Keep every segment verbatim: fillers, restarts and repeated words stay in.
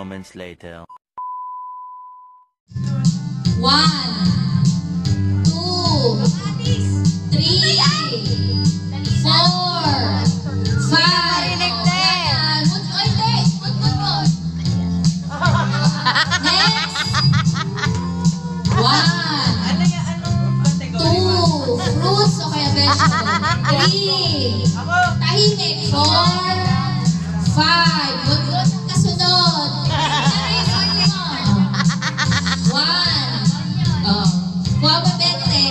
moments later. One, two, three, four, five. Yan. Mut- Oy, hindi. Mut- mut- mut. Next. One, two, fruits o kaya vegetable. Three, tahimik. Four, five. Mut-mut ang kasunod. One. Oh. Kuha ba, Bente?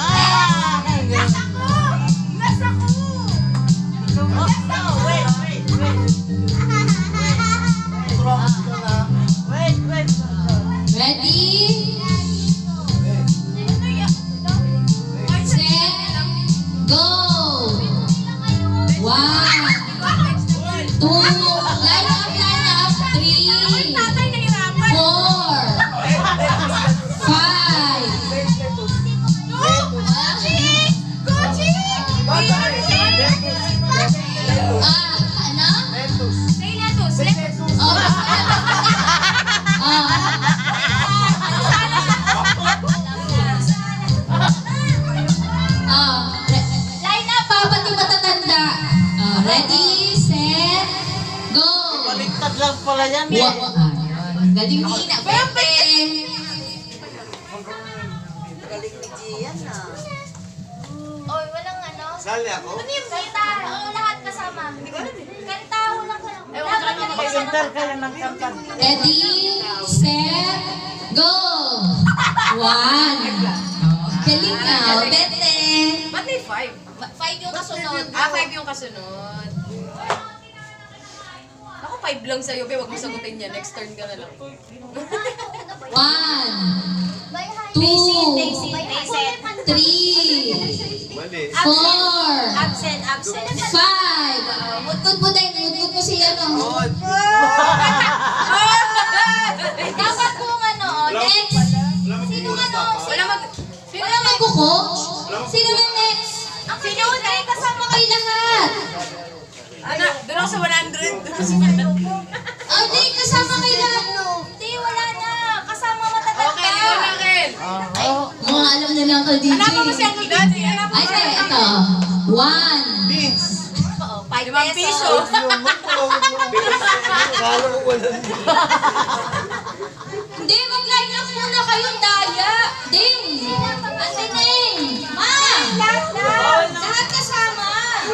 Ready? Set. Go. One. Two. Line up, line up. Three. Four. Five. Ah, ano? Oh, oh. Line up pa, pati matatanda. Oh, ready, set, go. Baliktad lang pala yan eh. Wa- ah, yan. Galing ni Ina, Bente. Galing ni Gian ah. Oy, walang ano. Sali ako? Ano yung kanta? Oo, lahat kasama. Kanta, walang ka. Dapat ka Mag-enter kayo ng kanta. Ready, set, go. One. Oh, galing na, oh, Bente. Ba't may five? Five yung kasunod. Ah, five yung kasunod. Ako, five lang sa'yo, be. Huwag mo sagutin yan. Next turn ka na lang. One, two, three, four, Absent, absent. five. Uh, Mudkod mo din, mudkod mo siya, no? Dapat kung ano, next. Sino ano? Wala mag... Wala magkuko? Sino na next? Ang sino na eh, kasama Ay, lahat. Ano? Doon ako sa one hundred. Doon ako sa one hundred. Oh, di, kasama kayo lahat. Hindi, wala na. Kasama matatanda. Okay, ikaw na, Ken. Mga alam na lang kay D J. Hanapin mo si Uncle D J. Hanapin Ay, mo hindi, ito. One. Beans! Oo, five Limang piso. Kala ko wala. Hindi, mag-line up muna kayo, Daya. Ding. Ate Ning. Ma. Lahat kasama.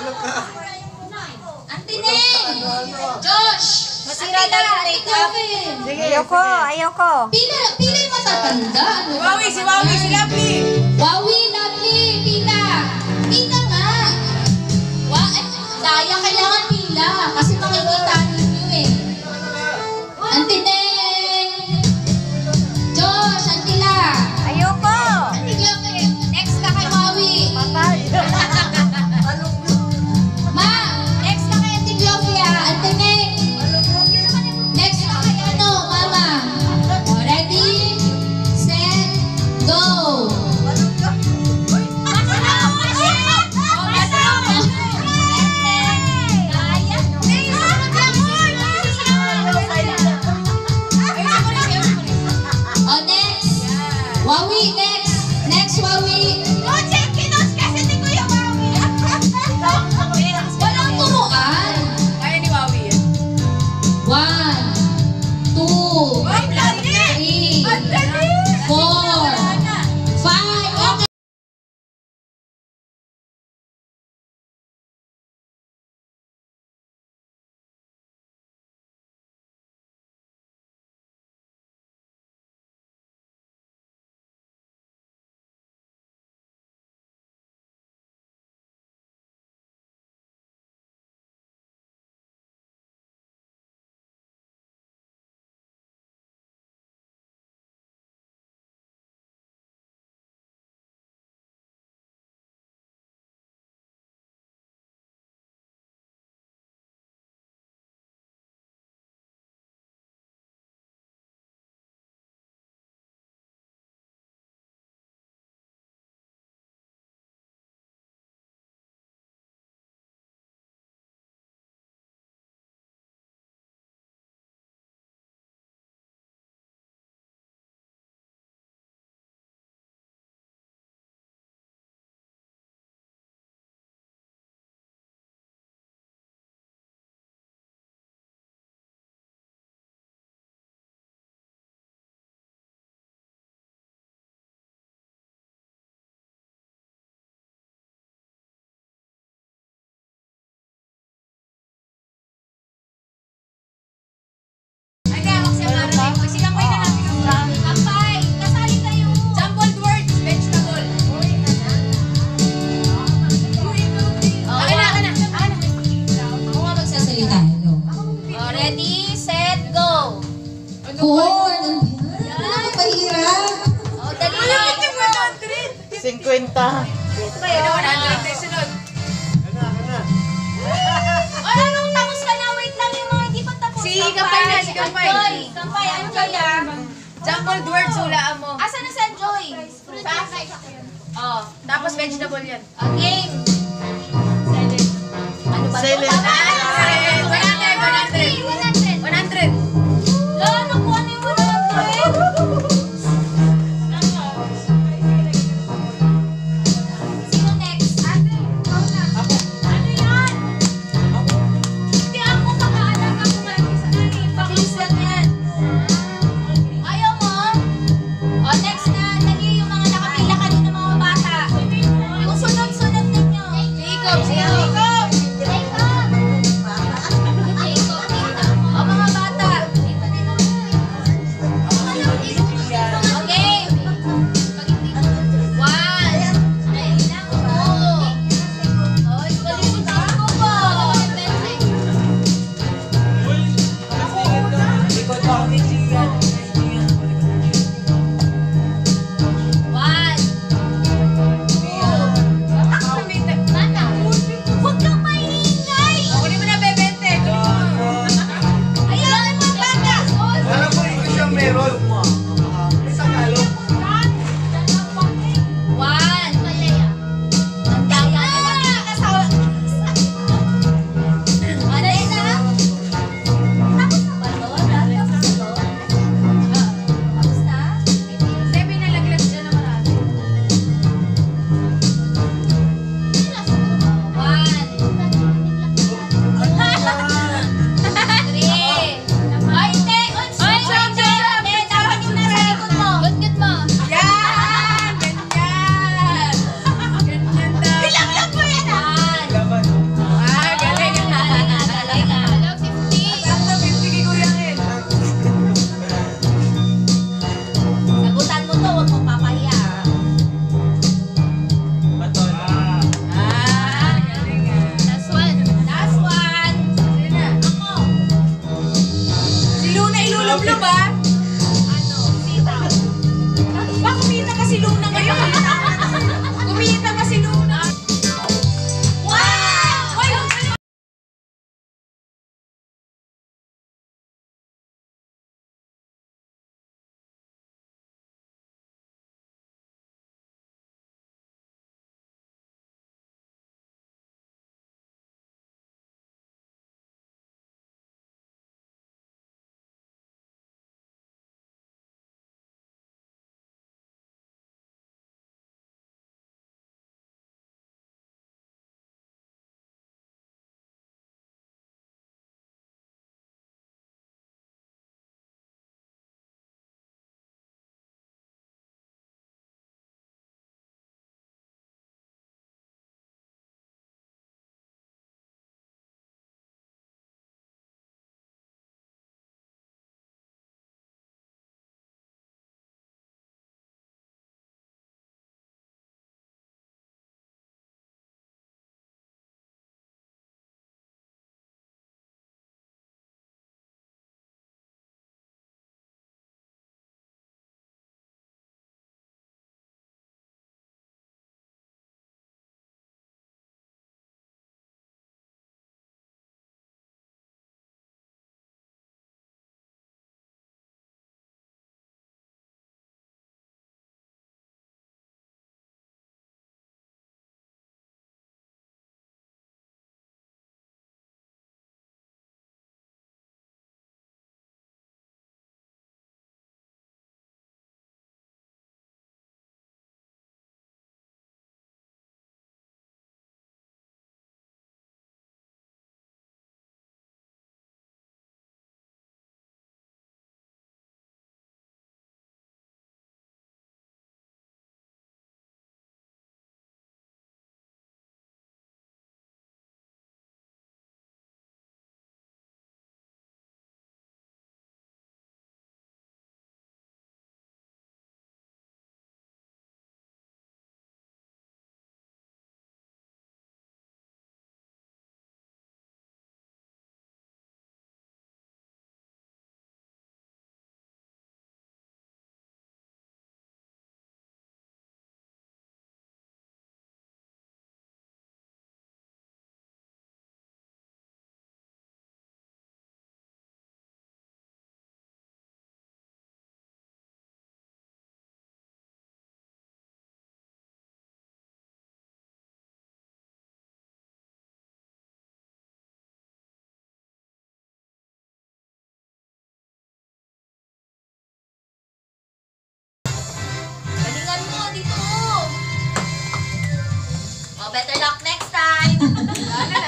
Ate Ning. Josh. Masira na yung make-up. Ayoko, ayoko. Pila, pila yung matatanda. Ano ba? Wawi, si Wawi, si Lovely. Wawi, lovely. Pila. Pila nga. Wa, eh, Daya, kailangan pila. Kasi makikita ninyo eh. Ante Neng. Josh, Antila. Ayoko. Antigla kayo. Next ka kay Wawi. Ma, next ka kay Antiglovia. Ante Neng. Next ka kay ano, Mama. O, ready, set, go. O, next. Wawi, next. Next, Wawi. Walang turuan. Kaya ni Wawi yan. One, two, three, four, five. Okay. Cinquenta. Ito ba yun? one hundred na sunod. Ay, anong tapos ka na? Wait lang yung mga hindi pa tapos. Si Kampay na, si Kampay. Anjoy. Kampay, Anjoy ah. Jumbled words, hulaan mo. Asa na si Anjoy? Oh, tapos vegetable yan. Ah, game. Ano ba? Silent. Tama na. one hundred, one hundred. one hundred. one hundred. Lo, nakuha na yung one hundred. Sino next? Ate, ikaw na. Ano yan? Hindi ako kakaalaga kung ano isa na rin. Paklis lang yan. Ayaw mo? O, next na. Dali yung mga nakapila kanina mga bata. Yung sunod-sunod ninyo. Jacob, si Jacob. Jacob. Jacob, dito. O, mga bata. Okay. One. Two. Oy, kalimutan ko pa. Ikot ako ni Gian. One. Mana? Huwag kang maingay. Kunin mo na, bebente. Ayaw mo, bata. Alam mo, ikaw siya meron. Isang halo. One. Ang daya na lang. Kasawa. Ano yun na? Tapos na ba doon? Tapos na doon? Tapos na? Seven na laglag dyan na marami. One. Three. Ay, hindi. Ay, hindi. Hindi, dapat yung nasa likod mo. Good mo. Yan! Ganyan! Ganyan daw. Bilang lang mo yan ah. Laman. Ah, galing. Galing ah, galing ah. fifty. Sakto, fifty kay Kuya Ken. Sagutan mo to, huwag mong papahiya. Baton. Ah, galing ah. Last one. Last one. Sige na. Ako. Si Luna ilulublob ah. Ano? Sitaw. Ba, kumita pa si Luna ngayon. Kumita pa si Luna. Wow! Ay,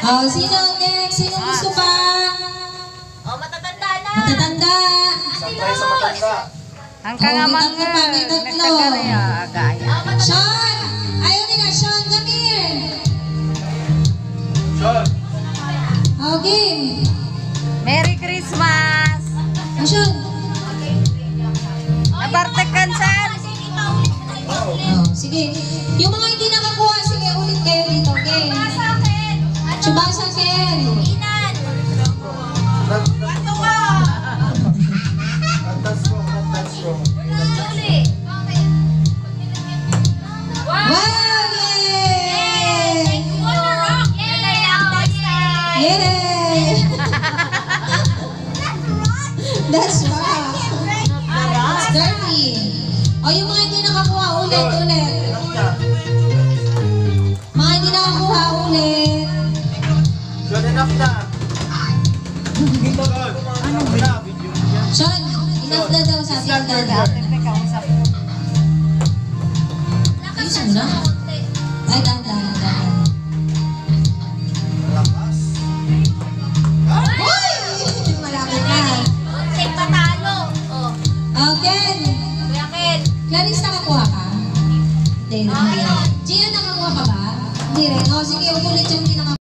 Oh, sino next? Sino gusto pa? Oh, matatanda na. Matatanda. Isang tayo sa matanda. Ang Oh, may kangamang tatlo pa, may tatlo. nagtagaraya. Agaya. Oh, matatanda. Sean! Ayaw nila, Sean, come here. Sean. Okay. Merry Christmas! Oh, Sean. Nabartekan saan? Kasi hindi pa ulit na yung ulit. Oh, sige. Yung mga hindi nakakuha, sige, ulit kayo dito, okay? Para sa akin. Ano? Subasa, Ken. Inan. Ano ka? Antas ko, antas ko. Julie. Wow. Wow! Yay! Wanna rock? Yay! Next time. Yay! That's right. It's dirty. O, yung mga hindi nakakuha, ulit, ulit. Mga hindi nakakuha, ulit. Sean, enough na. Sean. Ano ba? Sean, enough na daw sa ating dada. Ayos mo na. Ay, dahan-dahan, dahan. Lakas. Uy! Malapit na. Take patalo. Oh. Okay. Kuya Ken. Clarice, nakakuha ka? Hindi, hindi. Gian, nakakuha ka ba? Hindi rin. O, sige, ulit yung hindi nakakuha.